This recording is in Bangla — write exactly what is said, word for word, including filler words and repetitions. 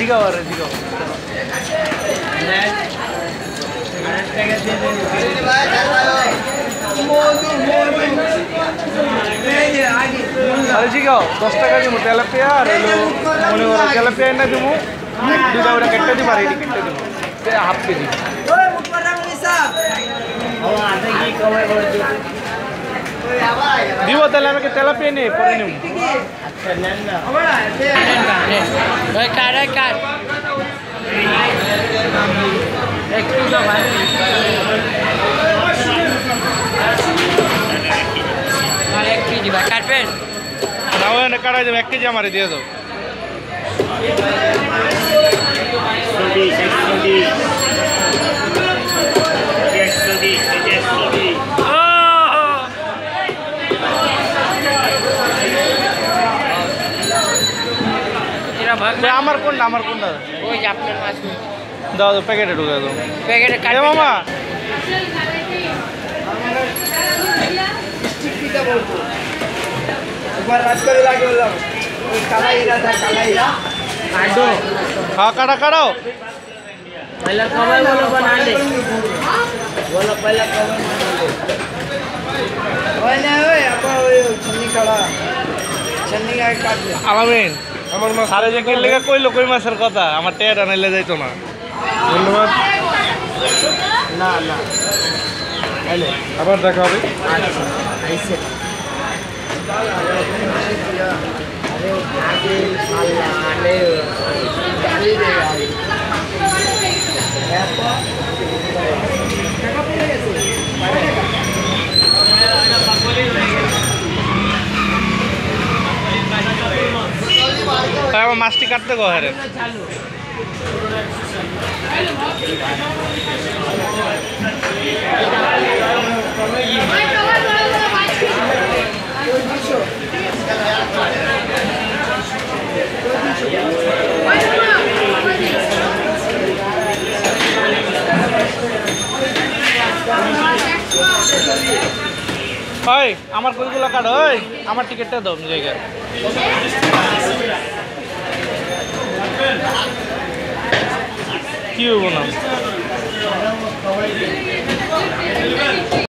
জিগাও আর জিগাও আরে জিগাও দশ টাকা দিব তেলাপিয়া আর হলো মনে করো তেলাপিয়া না দিব দুটা ওটা কেটে দিবা রেডি কেটে দিব হাফ কেজি দিব তাহলে আমাকে তেলাপিয়া নেই পরে নেব একটু তো ভাই এক কেজি ভাই কাটবেন না ওই না কাটা যাবে এক কেজি আমারে দিয়ে দাও আমার কোনটা আমার কোনটা ওই যে আপনার মাছ দাও দাও প্যাকেটে ঢুকে দাও প্যাকেটে কাটে মামা একবার রাত করে লাগে বললাম ওই কালাইরা দা কালাইরা কাটো হ্যাঁ কাটা কাটাও पहला कबाई बोलो बना ले बोलो पहला कबाई बना ले ओए ना ओए আপা ওই ছন্নি কাটা ছন্নি গায় কাট দে আলামিন আমার মা সারে যে কিল লাগা কইলো কই মাছের কথা আমার টেটা নাইলে যাইতো না ধন্যবাদ না না আইলে আবার দেখা হবে আচ্ছা আইছে আরে আগে আল্লাহ আলে গালি দে আমার মাছটি কাটতে গো হারে ওই আমার কইগুলো কাট ওই আমার টিকেটটা দাও জায়গায় কি হবো না